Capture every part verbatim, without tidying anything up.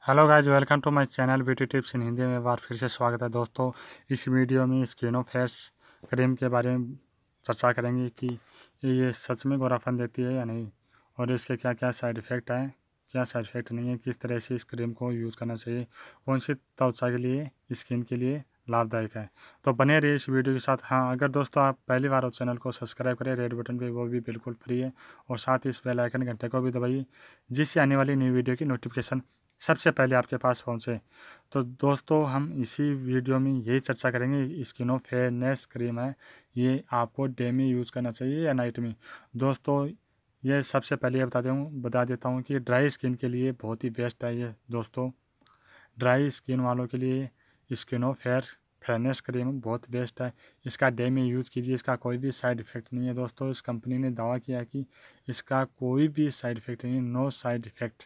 Hello guys, welcome to my channel beauty tips in Hindi में एक बार फिर से स्वागत है दोस्तों। इस वीडियो में स्किनो फेस क्रीम के बारे में चर्चा करेंगे कि ये सच में गोरापन देती है या नहीं, और इसके क्या क्या साइड इफ़ेक्ट हैं, क्या साइड इफ़ेक्ट नहीं है, किस तरह से इस क्रीम को यूज़ करना चाहिए, कौन सी त्वचा के लिए, स्किन के लिए लाभदायक है। तो बने रहिए इस वीडियो के साथ। हाँ, अगर दोस्तों आप पहली बार हो चैनल को सब्सक्राइब करें, रेड बटन पे, वो भी बिल्कुल फ्री है, और साथ ही इस बेल आइकन घंटे को भी दबाइए, जिससे आने वाली नई वीडियो की नोटिफिकेशन सबसे पहले आपके पास पहुंचे। तो दोस्तों, हम इसी वीडियो में यही चर्चा करेंगे, स्किनो फेयरनेस क्रीम है, ये आपको डे में यूज़ करना चाहिए या नाइट में। दोस्तों, ये सबसे पहले ये बता दूँ बता देता हूँ कि ड्राई स्किन के लिए बहुत ही बेस्ट है ये दोस्तों। ड्राई स्किन वालों के लिए स्किनो फेयर फेयरनेस क्रीम बहुत बेस्ट है। इसका डे में यूज़ कीजिए, इसका कोई भी साइड इफ़ेक्ट नहीं है दोस्तों। इस कंपनी ने दावा किया है कि इसका कोई भी साइड इफ़ेक्ट नहीं है, नो साइड इफ़ेक्ट,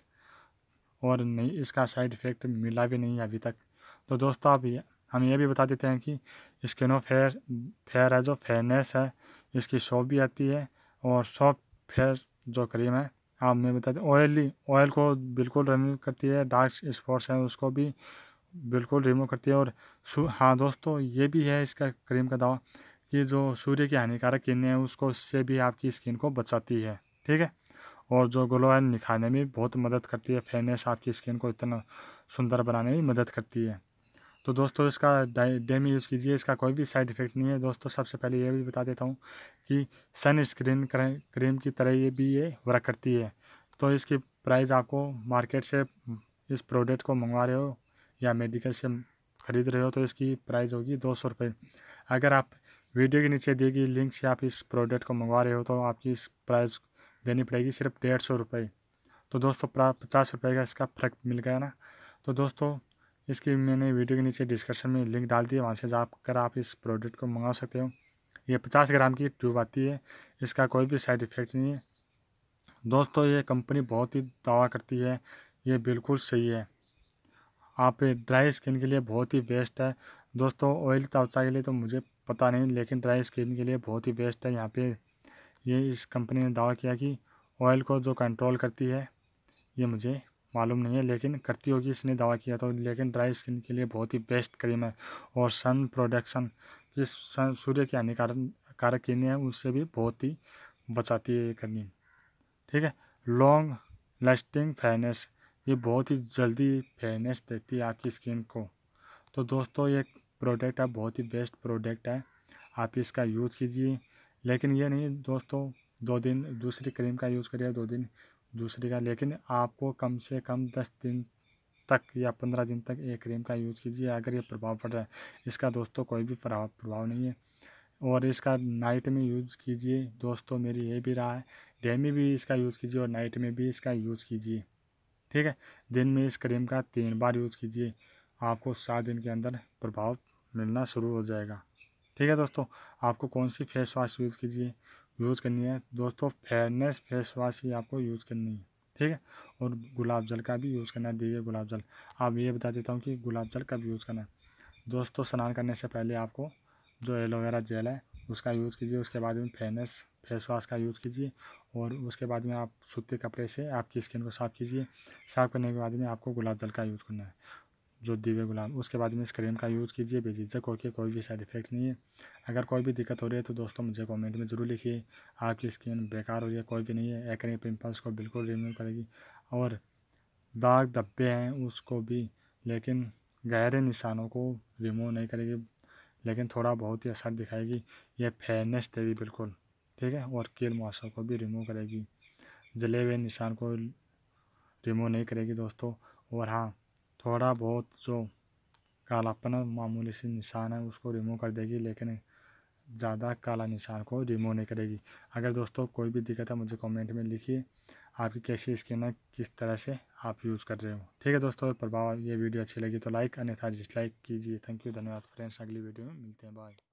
और नहीं इसका साइड इफ़ेक्ट मिला भी नहीं है अभी तक। तो दोस्तों, आप ये हम ये भी बता देते हैं कि स्किनो फेयर फेयर है जो फेयरनेस है, इसकी शॉप भी आती है, और शॉप फेयर जो क्रीम है, आप मैं बता दें, ऑयली ऑयल को बिल्कुल रिमूव करती है, डार्क स्पॉट्स हैं उसको भी बिल्कुल रिमूव करती है। और हाँ दोस्तों, ये भी है इसका क्रीम का दावा कि जो सूर्य की हानिकारक किरणें हैं उसको उससे भी आपकी स्किन को बचाती है, ठीक है। और जो ग्लो एंड निखारने में बहुत मदद करती है, फेयरनेस आपकी स्किन को इतना सुंदर बनाने में मदद करती है। तो दोस्तों, इसका डे में यूज़ कीजिए, इसका कोई भी साइड इफ़ेक्ट नहीं है दोस्तों। सबसे पहले ये भी बता देता हूँ कि सन स्क्रीन क्रीम की तरह ये भी ये वर्क करती है। तो इसकी प्राइस आपको मार्केट से, इस प्रोडक्ट को मंगवा रहे हो या मेडिकल से ख़रीद रहे हो, तो इसकी प्राइस होगी दो सौ रुपये। अगर आप वीडियो के नीचे दी गई लिंक से आप इस प्रोडक्ट को मंगवा रहे हो तो आपकी इस प्राइस देनी पड़ेगी सिर्फ डेढ़ सौ रुपये। तो दोस्तों, पचास रुपये का इसका फ़र्क मिल गया ना। तो दोस्तों, इसकी मैंने वीडियो के नीचे डिस्क्रिप्शन में लिंक डाल दी है, वहाँ से जाकर आप इस प्रोडक्ट को मंगा सकते हो। ये पचास ग्राम की ट्यूब आती है, इसका कोई भी साइड इफ़ेक्ट नहीं है दोस्तों। ये कंपनी बहुत ही दावा करती है, ये बिल्कुल सही है, आप ड्राई स्किन के लिए बहुत ही बेस्ट है दोस्तों। ऑयल त्वचा के लिए तो मुझे पता नहीं, लेकिन ड्राई स्किन के लिए बहुत ही बेस्ट है। यहाँ पे ये इस कंपनी ने दावा किया कि ऑयल को जो कंट्रोल करती है, ये मुझे मालूम नहीं है, लेकिन करती होगी, इसने दावा किया तो। लेकिन ड्राई स्किन के लिए बहुत ही बेस्ट क्रीम है, और सन प्रोडक्शन की सन सूर्य की हानिकारक कारक किरणें हैं उससे भी बहुत ही बचाती है ये क्रीम, ठीक है। लॉन्ग लास्टिंग फेयरनेस, ये बहुत ही जल्दी फेयरनेस देती है आपकी स्किन को। तो दोस्तों, ये प्रोडक्ट है, बहुत ही बेस्ट प्रोडक्ट है, आप इसका यूज़ कीजिए। लेकिन ये नहीं दोस्तों, दो दिन दूसरी क्रीम का यूज़ करिए, दो दिन दूसरी का, लेकिन आपको कम से कम दस दिन तक या पंद्रह दिन तक ये क्रीम का यूज़ कीजिए। अगर ये प्रभाव पड़ रहा है, इसका दोस्तों कोई भी प्रभाव प्रभाव नहीं है। और इसका नाइट में यूज़ कीजिए दोस्तों, मेरी ये भी राय है, डे में भी इसका यूज़ कीजिए और नाइट में भी इसका यूज़ कीजिए, ठीक है। दिन में इस क्रीम का तीन बार यूज़ कीजिए, आपको सात दिन के अंदर प्रभाव मिलना शुरू हो जाएगा, ठीक है दोस्तों। आपको कौन सी फेस वाश यूज़ कीजिए यूज़ करनी है दोस्तों, फेयरनेस फेस वाश ही आपको यूज़ करनी है, ठीक है। और गुलाब जल का भी यूज़ करना है, दिव्य गुलाब जल। अब ये बता देता हूँ कि गुलाब जल कब यूज़ करना है दोस्तों। स्नान करने से पहले आपको जो एलोवेरा जेल है उसका यूज़ कीजिए, उसके बाद में फेयरनेस फेस वाश का यूज़ कीजिए, और उसके बाद में आप सूती कपड़े से आपकी स्किन को साफ़ कीजिए। साफ़ करने के बाद में आपको गुलाब जल का यूज़ करना है, जो दिव्य गुलाब। उसके बाद में इस क्रीम का यूज़ कीजिए बेझिझक होकर, कोई भी साइड इफ़ेक्ट नहीं है। अगर कोई भी दिक्कत हो रही है तो दोस्तों मुझे कमेंट में ज़रूर लिखिए। आपकी स्किन बेकार हो रही है, कोई भी नहीं है, एक्ने पिंपल्स को बिल्कुल रिमूव करेगी, और दाग धब्बे हैं उसको भी, लेकिन गहरे निशानों को रिमूव नहीं करेगी, लेकिन थोड़ा बहुत ही असर दिखाएगी। ये फेयरनेस देगी बिल्कुल, ठीक है। और कील मुहासों को भी रिमूव करेगी, जले हुए निशान को रिमूव नहीं करेगी दोस्तों। और हाँ, थोड़ा बहुत जो कालापन और मामूली सी निशान है उसको रिमूव कर देगी, लेकिन ज़्यादा काला निशान को रिमूव नहीं करेगी। अगर दोस्तों कोई भी दिक्कत है मुझे कमेंट में लिखिए, आपकी कैसी स्किन है, किस तरह से आप यूज़ कर रहे हो, ठीक है दोस्तों। प्रभाव ये वीडियो अच्छी लगी तो लाइक, अन्यथा डिसलाइक कीजिए। थैंक यू, धन्यवाद फ्रेंड्स, अगली वीडियो में मिलते हैं, बाय।